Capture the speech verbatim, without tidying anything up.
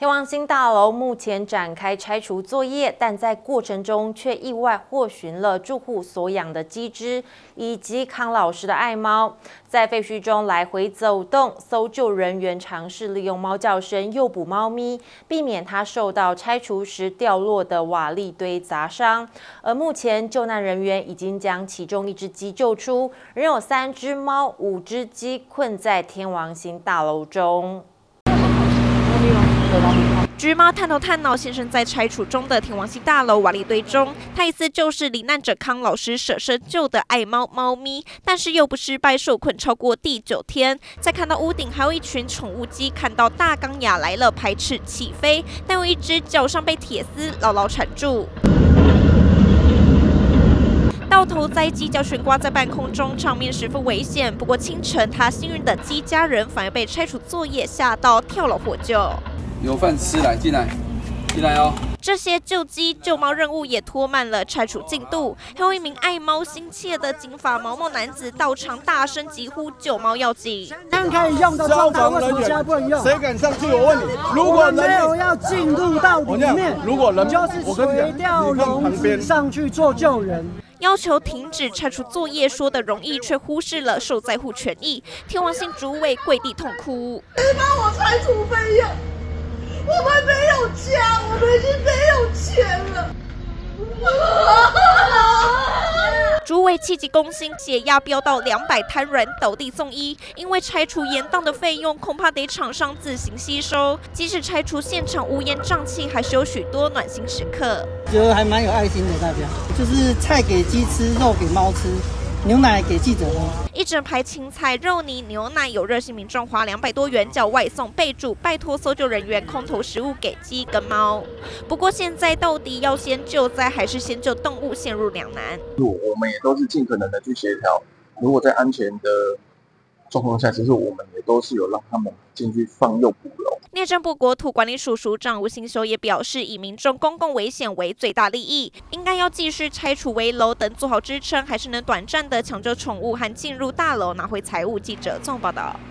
天王星大楼目前展开拆除作业，但在过程中却意外获寻了住户所养的鸡只以及康老师的爱猫，在废墟中来回走动。搜救人员尝试利用猫叫声诱捕猫咪，避免它受到拆除时掉落的瓦砾堆砸伤。而目前救难人员已经将其中一只鸡救出，仍有三只猫、五只鸡困在天王星大楼中。 橘猫探头探脑现身在拆除中的天王星大楼瓦砾堆中，它疑似就是罹难者康老师舍身救的爱猫猫咪，但是又不失败受困超过第九天。再看到屋顶还有一群宠物鸡，看到大钢牙来了，排斥起飞，但有一只脚上被铁丝牢牢缠住。 到头栽鸡脚悬挂在半空中，场面十分危险。不过清晨，他幸运的鸡家人反而被拆除作业吓到，跳楼获救。 有饭吃，来进来，进来哦。 这些救鸡救猫任务也拖慢了拆除进度。还有一名爱猫心切的金发毛毛男子到场大声疾呼救猫要紧。 刚可以用的状态，为什么现在不能用？ 谁敢上去？我问你，如果没有要进入到里面， 如果人就是垂钓笼子上去做救人。 要求停止拆除作业，说的容易，却忽视了受灾户权益。天王星主委跪地痛哭：“ 你帮我拆除费用，我们没有家，我们已经没有钱了。” 主委气急攻心，血压飙到两百，瘫软倒地送医。因为拆除延宕的费用，恐怕得厂商自行吸收。即使拆除现场乌烟瘴气，还是有许多暖心时刻。 觉得还蛮有爱心的，大家就是菜给鸡吃，肉给猫吃。 牛奶给记者喝， 一整排青菜、肉泥、牛奶，有热心民众花两百多元叫外送，备注拜托搜救人员空投食物给鸡跟猫。不过现在到底要先救灾还是先救动物，陷入两难。 我们也都是尽可能的去协调，如果在安全的状况下，其实我们也都是有让他们进去放诱捕笼。 内政部国土管理署署长吴新修也表示，以民众公共危险为最大利益，应该要继续拆除围楼等做好支撑，还是能短暂的抢救宠物和进入大楼拿回财物。记者综合报道。